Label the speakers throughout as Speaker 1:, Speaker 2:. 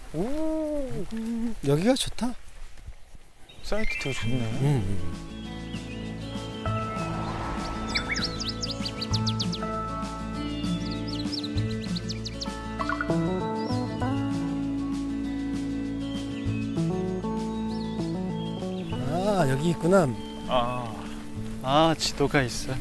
Speaker 1: 오, 여기가 좋다.
Speaker 2: 사이트 되게 좋네.
Speaker 1: 아, 여기 있구나.
Speaker 2: 지도가 있어.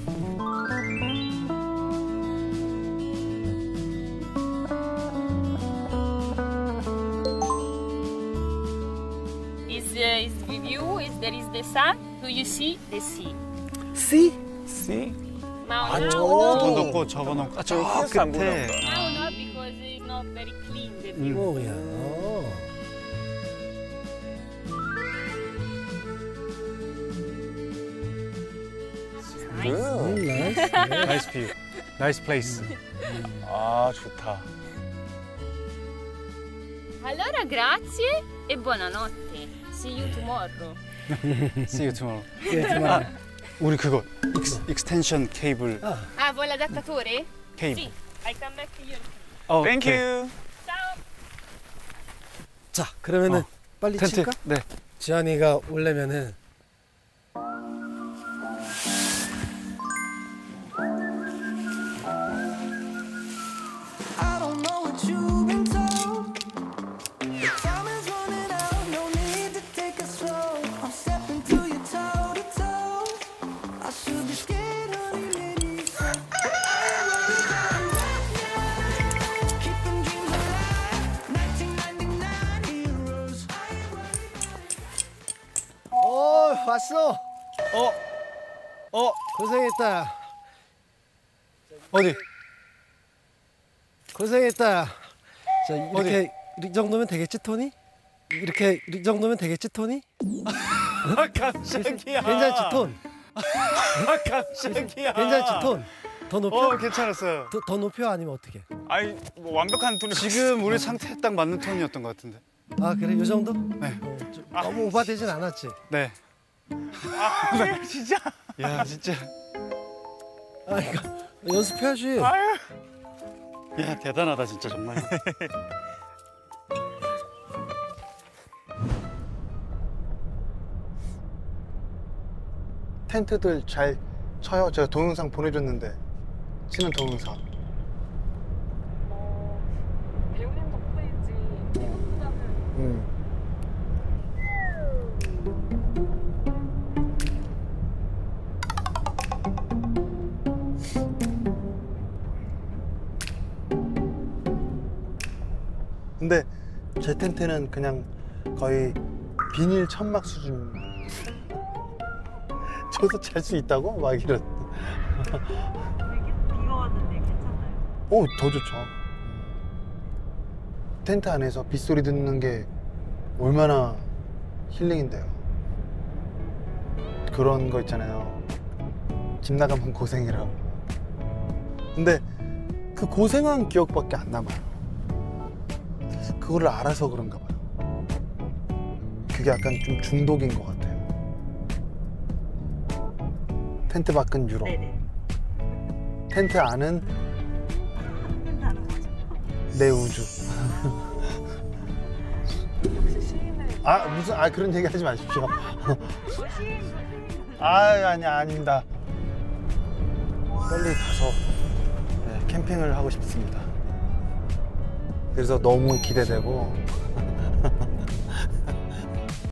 Speaker 3: Is the view, is there is the sun, do you see the sea?
Speaker 1: C?
Speaker 2: C?
Speaker 3: Now, now,
Speaker 2: 저거
Speaker 3: no.
Speaker 2: 넣고 저거 넣고. 저
Speaker 4: 키스 안
Speaker 2: 끝에.
Speaker 4: 보인다.
Speaker 3: Now not because it's not very clean the view.
Speaker 1: 오야. 나이스.
Speaker 2: 나이스 뷰. 나이스 플레이스.
Speaker 4: 아, 좋다.
Speaker 3: Allora grazie e buonanotte. See you tomorrow.
Speaker 2: See you tomorrow.
Speaker 1: 예,
Speaker 2: 우리 그거 익스텐션 케이블.
Speaker 3: Ah, vuoi l'adattatore?
Speaker 2: 케이블.
Speaker 3: Sì, I come back to you.
Speaker 4: 땡큐.
Speaker 3: Ciao.
Speaker 1: 자, 그러면은 빨리
Speaker 2: 텐트.
Speaker 1: 칠까?
Speaker 2: 네.
Speaker 1: 지한이가 오려면은.
Speaker 5: I don't know what you've been told. Time is running out, no need to take it slow. I'm stepping to you toe to toe. I should be scared, honey, maybe so. I ain't worried about nothing. Keeping dreams alive. 1999 heroes. I ain't worried.
Speaker 1: 왔어. 고생했다.
Speaker 2: 어디?
Speaker 1: 고생했다. 자, 이렇게 이 정도면 되겠지, 토니? 이렇게 이 정도면 되겠지, 토니?
Speaker 4: 깜짝이야.
Speaker 1: 괜찮지, 톤?
Speaker 4: 깜짝이야.
Speaker 1: 괜찮지, 톤? 더 높여?
Speaker 2: 괜찮았어요.
Speaker 1: 더 높여 아니면 어떻게?
Speaker 4: 아니, 뭐 완벽한 톤이
Speaker 2: 지금 우리 상태에 딱 맞는 톤이었던 것 같은데.
Speaker 1: 아, 그래? 요 정도?
Speaker 2: 네.
Speaker 1: 좀 너무 오바되진 않았지?
Speaker 2: 네.
Speaker 4: 진짜.
Speaker 2: 야, 진짜.
Speaker 1: 아, 이거 연습해야지.
Speaker 2: 야, 대단하다, 진짜 정말.
Speaker 6: 텐트들 잘 쳐요. 제가 동영상 보내줬는데 치는 동영상.
Speaker 3: 배우는 덕분인지 배우보다는
Speaker 6: 근데 제 텐트는 그냥 거의 비닐 천막 수준. 저기서 잘 수 있다고? 막 이런.
Speaker 7: 비가 왔는데 괜찮나요?
Speaker 6: 오, 더 좋죠. 텐트 안에서 빗소리 듣는 게 얼마나 힐링인데요. 그런 거 있잖아요. 집 나가면 고생이라고. 근데 그 고생한 기억밖에 안 남아요. 그거를 알아서 그런가 봐요. 그게 약간 좀 중독인 것 같아요. 텐트 밖은 유럽.
Speaker 7: 네네.
Speaker 6: 텐트 안은
Speaker 7: 한다는 거죠.
Speaker 6: 내 우주.
Speaker 7: 역시 시인을
Speaker 6: 그런 얘기 하지 마십시오. 아닙니다. 빨리 가서 캠핑을 하고 싶습니다. 그래서 너무 기대되고